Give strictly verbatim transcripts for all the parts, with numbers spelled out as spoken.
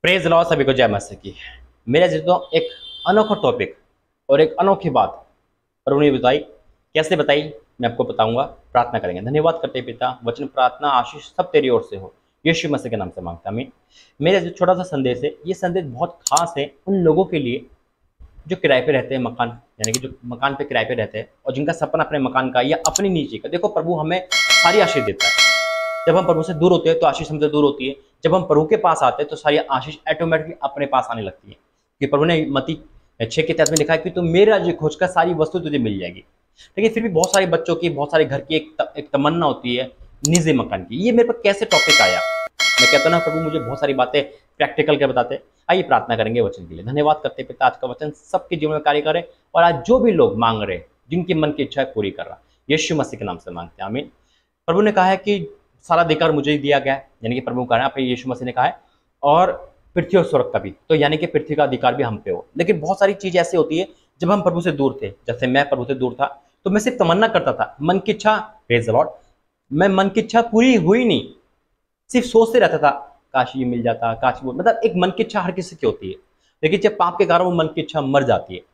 Praise law सभी को जय मसीह की। मेरे जीतो एक अनोखा टॉपिक और एक अनोखी बात और उन्हें बताई, कैसे बताई मैं आपको बताऊंगा। प्रार्थना करेंगे। धन्यवाद करते पिता, वचन प्रार्थना आशीष सब तेरी ओर से हो, यीशु मसीह के नाम से मांगता आमीन। मेरा जो छोटा सा संदेश है, ये संदेश बहुत खास है उन लोगों के लिए जो किराए पे रहते हैं मकान, यानी कि जो मकान पे किराए पे रहते हैं और जिनका सपना अपने मकान का या अपनी निजी का। देखो, प्रभु हमें सारी आशीष देता है। जब हम प्रभु से दूर होते हैं तो आशीष हमसे दूर होती है। जब हम प्रभु के पास आते हैं तो सारी आशीष ऑटोमेटिकली अपने पास आने लगती है। कि प्रभु ने मत्ती छः के तहत में लिखा है कि तुम मेरा राज्य खोज कर सारी वस्तु तुझे मिल जाएगी। लेकिन फिर भी बहुत सारे बच्चों की, बहुत सारे घर की एक, त, एक तमन्ना होती है निजी मकान की। ये मेरे पर कैसे टॉपिक आया? मैं कहता ना, प्रभु मुझे बहुत सारी बातें प्रैक्टिकल के बताते। आइए प्रार्थना करेंगे वचन के लिए। धन्यवाद करते पिता, आज का वचन सबके जीवन में कार्य करे और आज जो भी लोग मांग रहे, जिनकी मन की इच्छा पूरी कर रहा, यीशु मसीह के नाम से मांगते हैं आमीन। प्रभु ने कहा है कि सारा अधिकार मुझे ही दिया गया है, यानी कि प्रभु का है, अपने यीशु मसीह ने कहा है, और पृथ्वी और स्वर्ग का भी, तो यानी कि पृथ्वी का अधिकार भी हम पे हो। लेकिन बहुत सारी चीज ऐसी होती है, जब हम प्रभु से दूर थे, जैसे मैं प्रभु से दूर था तो मैं सिर्फ तमन्ना करता था, मन की इच्छा, प्रेज द लॉर्ड, मैं मन की इच्छा पूरी हुई नहीं, सिर्फ सोचते रहता था काश ये मिल जाता, काश वो, मतलब एक मन की इच्छा हर किसी की होती है। लेकिन जब पाप के कारण वो मन की इच्छा मर जाती है,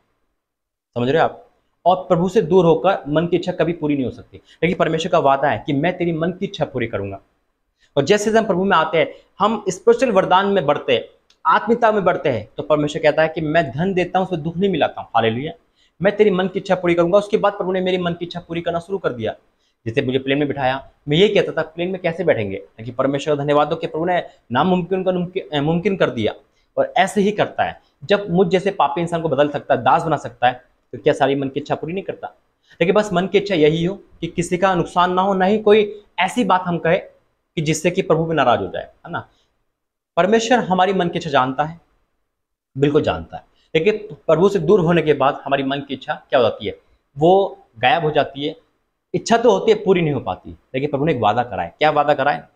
समझ रहे हो आप? और प्रभु से दूर होकर मन की इच्छा कभी पूरी नहीं हो सकती। लेकिन परमेश्वर का वादा है कि मैं तेरी मन की इच्छा पूरी करूंगा। और जैसे हम प्रभु में आते हैं, हम स्पिरिचुअल वरदान में बढ़ते हैं, आत्मिकता में बढ़ते हैं, तो परमेश्वर कहता है कि मैं धन देता हूं, उसमें दुख नहीं मिलाता हूं। हालेलुया। मैं तेरी मन की इच्छा पूरी करूंगा। उसके बाद प्रभु ने मेरी मन की इच्छा पूरी करना शुरू कर दिया। जैसे मुझे प्लेन में बिठाया, मैं ये कहता था प्लेन में कैसे बैठेंगे, लेकिन परमेश्वर का धन्यवाद हो कि प्रभु ने नामुमकिन का मुमकिन कर दिया। और ऐसे ही करता है। जब मुझ जैसे पापी इंसान को बदल सकता है, दास बना सकता है, तो क्या सारी मन की इच्छा पूरी नहीं करता? लेकिन बस मन की इच्छा यही हो कि किसी का नुकसान ना हो, ना ही कोई ऐसी बात हम कहे कि जिससे कि प्रभु भी नाराज हो जाए, है ना। परमेश्वर हमारी मन की इच्छा जानता है, बिल्कुल जानता है। लेकिन प्रभु से दूर होने के बाद हमारी मन की इच्छा क्या हो जाती है? वो गायब हो जाती है। इच्छा तो होती है, पूरी नहीं हो पाती। लेकिन प्रभु ने एक वादा कराए। क्या वादा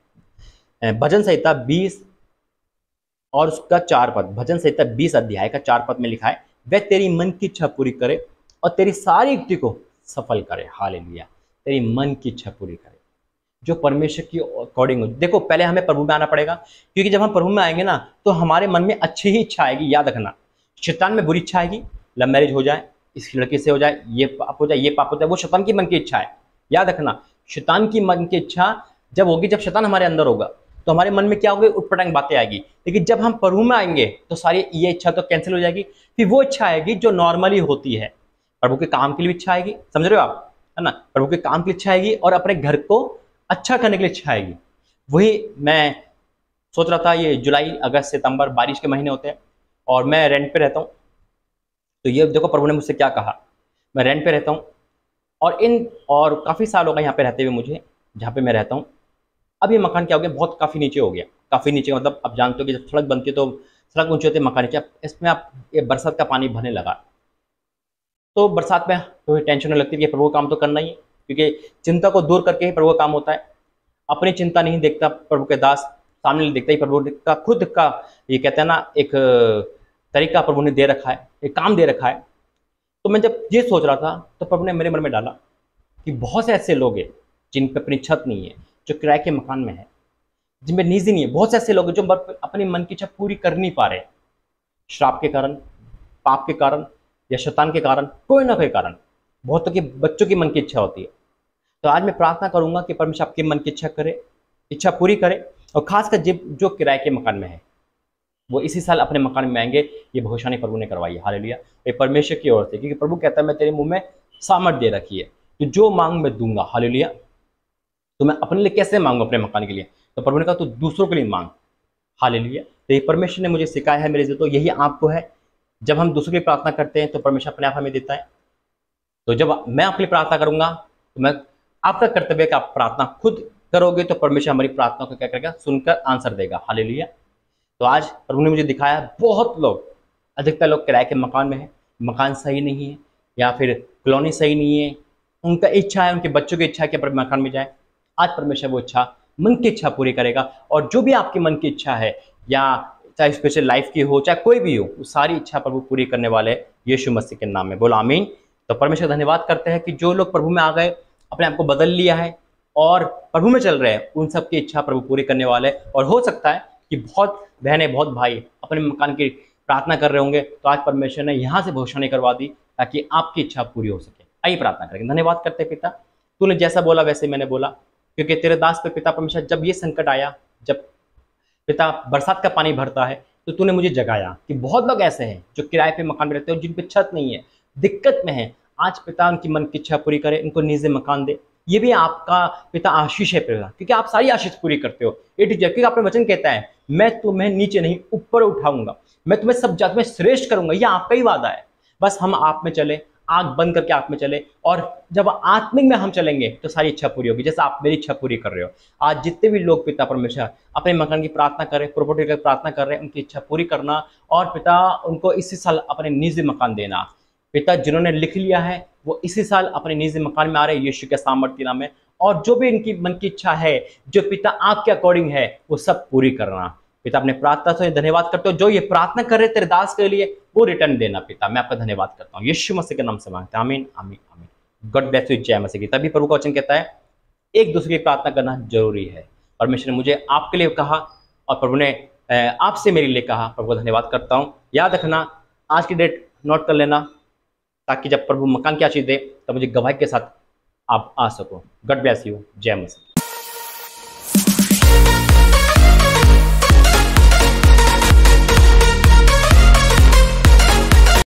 कराए? भजन संहिता बीस और उसका चार पद, भजन संहिता बीस अध्याय का चार पद में लिखा है, वह तेरी मन की इच्छा पूरी करे और तेरी सारी युक्ति को सफल करे। हालेलुया। तेरी मन की इच्छा पूरी करे जो परमेश्वर की अकॉर्डिंग हो। देखो, पहले हमें प्रभु में आना पड़ेगा, क्योंकि जब हम प्रभु में आएंगे ना, तो हमारे मन में अच्छी ही इच्छा आएगी। याद रखना, शैतान में बुरी इच्छा आएगी, लव मैरिज हो जाए, इस लड़के से हो जाए, ये पाप हो जाए, ये पाप हो जाए, वो शैतान की मन की इच्छा है। याद रखना, शैतान की मन की इच्छा जब होगी, जब शैतान हमारे अंदर होगा, तो हमारे मन में क्या होगी? उटपटांग बातें आएगी। लेकिन जब हम प्रभु में आएंगे तो सारी ये इच्छा तो कैंसिल हो जाएगी। फिर वो इच्छा आएगी जो नॉर्मली होती है। प्रभु के काम के लिए इच्छा आएगी, समझ रहे हो आप, है ना। प्रभु के काम के लिए इच्छा आएगी और अपने घर को अच्छा करने के लिए इच्छा आएगी। वही मैं सोच रहा था, ये जुलाई अगस्त सितंबर बारिश के महीने होते हैं और मैं रेंट पे रहता हूँ। तो ये देखो प्रभु ने मुझसे क्या कहा, मैं रेंट पे रहता हूँ और इन और काफ़ी साल हो गए यहाँ पे रहते हुए मुझे, जहाँ पे मैं रहता हूँ। अब ये मकान क्या हो गया? बहुत काफ़ी नीचे हो गया। काफ़ी नीचे मतलब आप जानते हो कि जब सड़क बनती है तो सड़क ऊंची होती है, मकान नीचे। इसमें आप ये बरसात का पानी भरने लगा, तो बरसात में कोई टेंशन नहीं लगती कि प्रभु का काम तो करना ही है, क्योंकि चिंता को दूर करके ही प्रभु का काम होता है। अपनी चिंता नहीं देखता प्रभु के दास, सामने नहीं देखता ही प्रभु का खुद का, ये कहते हैं ना, एक तरीका प्रभु ने दे रखा है, एक काम दे रखा है। तो मैं जब ये सोच रहा था तो प्रभु ने मेरे मन में डाला कि बहुत से ऐसे लोग हैं जिन पर अपनी छत नहीं है, जो किराए के मकान में है, जिन पर निजी नहीं है। बहुत से ऐसे लोग हैं जो अपनी मन की इच्छा पूरी कर नहीं पा रहे, श्राप के कारण, पाप के कारण या शैतान के कारण, कोई ना कोई कारण। बहुतों के बच्चों की मन की इच्छा होती है। तो आज मैं प्रार्थना करूंगा कि परमेश्वर आपकी मन की इच्छा करे, इच्छा पूरी करे। और खासकर जिब जो किराए के मकान में है, वो इसी साल अपने मकान में आएंगे। ये भविष्यवाणी प्रभु ने करवाई है। हालेलुया। ये परमेश्वर की ओर से, क्योंकि प्रभु कहता है मैं तेरे मुंह में सामर्थ दे रखी है, तो जो मांग मैं दूंगा। हालेलुया। तो मैं अपने लिए कैसे मांगू अपने मकान के लिए? तो प्रभु ने कहा तो दूसरों के लिए मांग। हालेलुया। तो ये परमेश्वर ने मुझे सिखाया है मेरे से, तो यही आपको है। जब हम दूसरों की प्रार्थना करते हैं तो परमेश्वर अपने आप हमें देता है। तो जब मैं आपके लिए प्रार्थना करूंगा तो मैं, आपका कर्तव्य है कि आप प्रार्थना खुद करोगे, तो परमेश्वर हमारी प्रार्थना को क्या करेगा? सुनकर आंसर देगा। हालेलुया। तो आज प्रभु ने मुझे दिखाया, बहुत लोग, अधिकतर लोग किराए के मकान में है, मकान सही नहीं है या फिर कॉलोनी सही नहीं है। उनका इच्छा है, उनके बच्चों की इच्छा है कि अपने मकान में जाए। आज परमेश्वर वो इच्छा, मन की इच्छा पूरी करेगा। और जो भी आपकी मन की इच्छा है, या चाहे स्पेशल लाइफ की हो, चाहे कोई भी हो, वो सारी इच्छा प्रभु पूरी करने वाले यीशु मसीह के नाम में। बोलो आमीन। तो परमेश्वर धन्यवाद करते हैं कि जो लोग प्रभु में आ गए, अपने आप को बदल लिया है और प्रभु में चल रहे हैं, उन सब की इच्छा प्रभु पूरी करने वाले। और हो सकता है कि बहुत बहनें, बहुत भाई अपने मकान की प्रार्थना कर रहे होंगे, तो आज परमेश्वर ने यहाँ से घोषणा करवा दी ताकि आपकी इच्छा पूरी हो सके। आइए प्रार्थना करेंगे। धन्यवाद करते पिता, तूने जैसा बोला वैसे मैंने बोला, क्योंकि तेरे दास पे पिता परमेश्वर जब ये संकट आया, जब पिता बरसात का पानी भरता है, तो तूने मुझे जगाया कि बहुत लोग ऐसे हैं जो किराए पे मकान में रहते हैं और जिन पे छत नहीं है, दिक्कत में है। आज पिता उनकी मन की इच्छा पूरी करे, उनको निजी मकान दे। ये भी आपका पिता आशीष है पिता, क्योंकि आप सारी आशीष पूरी करते हो ए टू जेड। क्योंकि आपने वचन कहता है, मैं तुम्हें नीचे नहीं ऊपर उठाऊंगा, मैं तुम्हें सब जात में श्रेष्ठ करूंगा। ये आपका ही वादा है। बस हम आप में चले, आंख बंद करके आप में चले, और जब आत्मिक में हम चलेंगे तो सारी इच्छा पूरी होगी, जैसे आप मेरी इच्छा पूरी कर रहे हो। आज जितने भी लोग पिता परमेश्वर अपने मकान की प्रार्थना कर रहे हैं, प्रॉपर्टी की प्रार्थना कर रहे हैं, उनकी इच्छा पूरी करना, और पिता उनको इसी साल अपने निजी मकान देना। पिता जिन्होंने लिख लिया है वो इसी साल अपने निजी मकान में आ रहे हैं यीशु के सामर्थ्य नाम में। और जो भी इनकी मन की इच्छा है, जो पिता आपके अकॉर्डिंग है, वो सब पूरी करना। पिता अपने प्रार्थना से धन्यवाद करते हो, जो ये प्रार्थना कर रहे तेरे दास के लिए वो रिटर्न देना। पिता मैं आपका धन्यवाद करता हूँ, यीशु मसीह के नाम से मांगते हैं, आमीन आमीन आमीन। गॉड ब्लेस यू, जय मसीह की। तभी प्रभु का वचन कहता है एक दूसरे की प्रार्थना करना जरूरी है। परमेश्वर ने मुझे आपके लिए कहा और प्रभु ने आपसे मेरे लिए कहा। प्रभु का धन्यवाद करता हूँ। याद रखना, आज की डेट नोट कर लेना, ताकि जब प्रभु मकान की आशीष दे तब मुझे गवाही के साथ आप आ सको। गॉड ब्लेस यू, जय मसीह।